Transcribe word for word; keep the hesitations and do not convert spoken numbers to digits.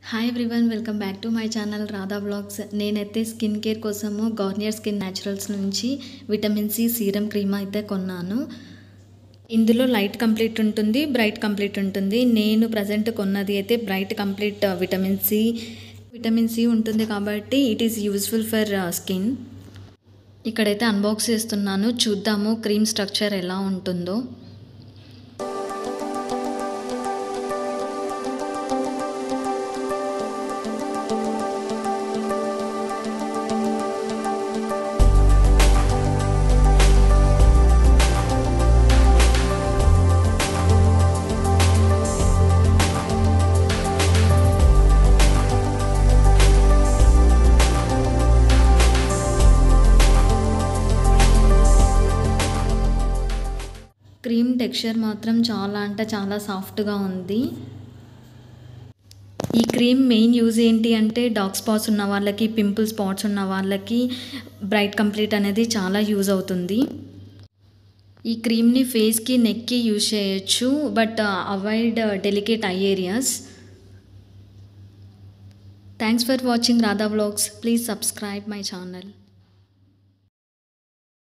Hi everyone, welcome back to my channel Radha vlogs. నేనైతే skin care కోసము Garnier skin naturals నుంచి vitamin C serum cream అయితే కొన్నాను. ఇందులో లైట్ కంప్లీట్ ఉంటుంది, బ్రైట్ కంప్లీట్ ఉంటుంది. నేను ప్రజెంట్ కొన్నది అయితే bright complete vitamin C vitamin C ఉంటుంది కాబట్టి it is useful for skin. ఇక్కడైతే అన్బాక్స్ చేస్తున్నాను, చూద్దాము క్రీమ్ స్ట్రక్చర్ ఎలా ఉంటుందో. క్రీమ్ టెక్స్చర్ మాత్రం చాలా అంటే చాలా సాఫ్ట్గా ఉంది. ఈ క్రీమ్ మెయిన్ యూజ్ ఏంటి అంటే డార్క్ స్పాట్స్ ఉన్న వాళ్ళకి, పింపుల్ స్పాట్స్ ఉన్న వాళ్ళకి బ్రైట్ కంప్లీట్ అనేది చాలా యూజ్ అవుతుంది. ఈ క్రీమ్ని ఫేస్కి, నెక్కి యూజ్ చేయొచ్చు, but avoid delicate eye areas. Thanks for watching Radha vlogs. Please subscribe my channel.